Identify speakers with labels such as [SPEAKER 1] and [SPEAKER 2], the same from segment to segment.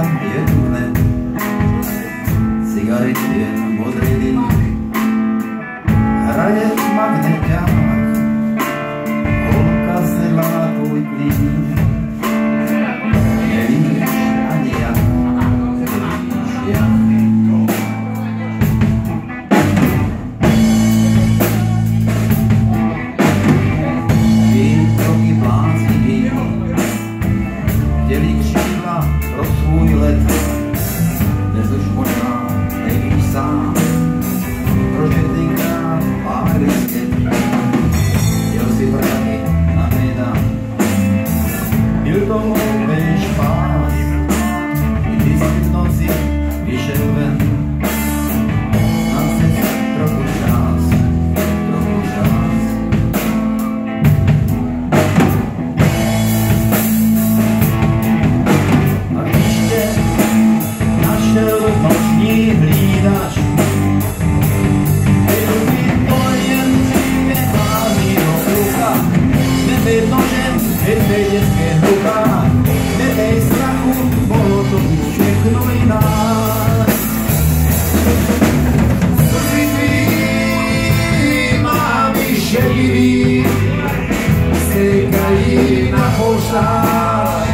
[SPEAKER 1] je nutné, cigarety jen modrý dým, hraje magneťák, holka zdelá tvoj klín. Nevíš ani jak, nevíš jak. Ty kroky bláznivý, dělí křídla pro svůj let, dnes už možná nevíš sám, proč je tenkrát pár lisket, jel si vrátky na Medan, byl to hloupej špás, když si v noci vyšel ven, na cest trochu čas, trochu čas. A když tě našel noční hlídač, byl by to jen dříve hlavního kluka, nebej nožem, nebej dětské hluka, nebej strachu, mohlo to být všechno jinak. Slzy tvý mámy šedivý, sejkají na poštář.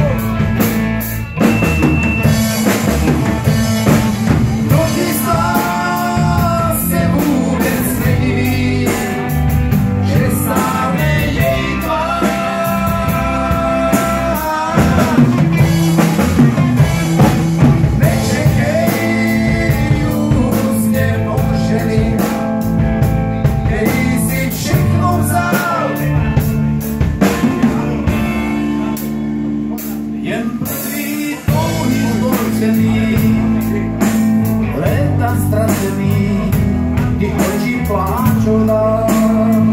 [SPEAKER 1] Jen prvý touhy zborcený, léta ztracený, kdy oči pláčou dál.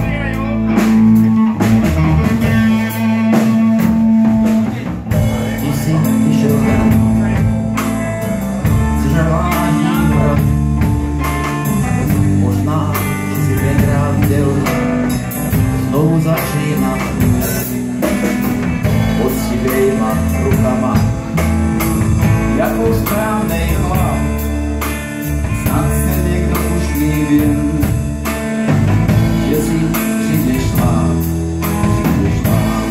[SPEAKER 1] Ty si vyšel ven, zželání hrad, možná, že si tenkrát chtěl znovu začínat. Poctivejma rukama, jako správnej hlav, snad se někdo už mývil, že si přijdeš hlad, přijdeš hlad.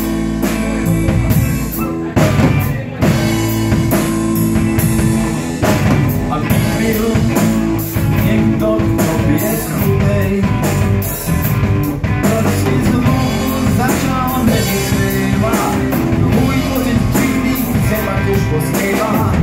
[SPEAKER 1] A když byl někdo k tobě schudej, proč si znovu začal nevysmívat? Můj pocit křivdy se pak už posmívá.